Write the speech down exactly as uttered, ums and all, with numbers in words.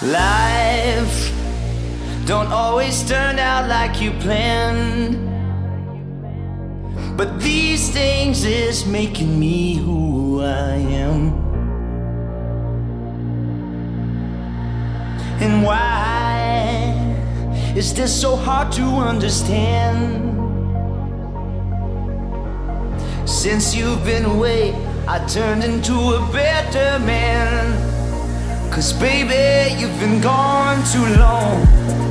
Life don't always turn out like you planned, but these things is making me who I am. And why is this so hard to understand? Since you've been away, I turned into a better man. 'Cause baby, you've been gone too long.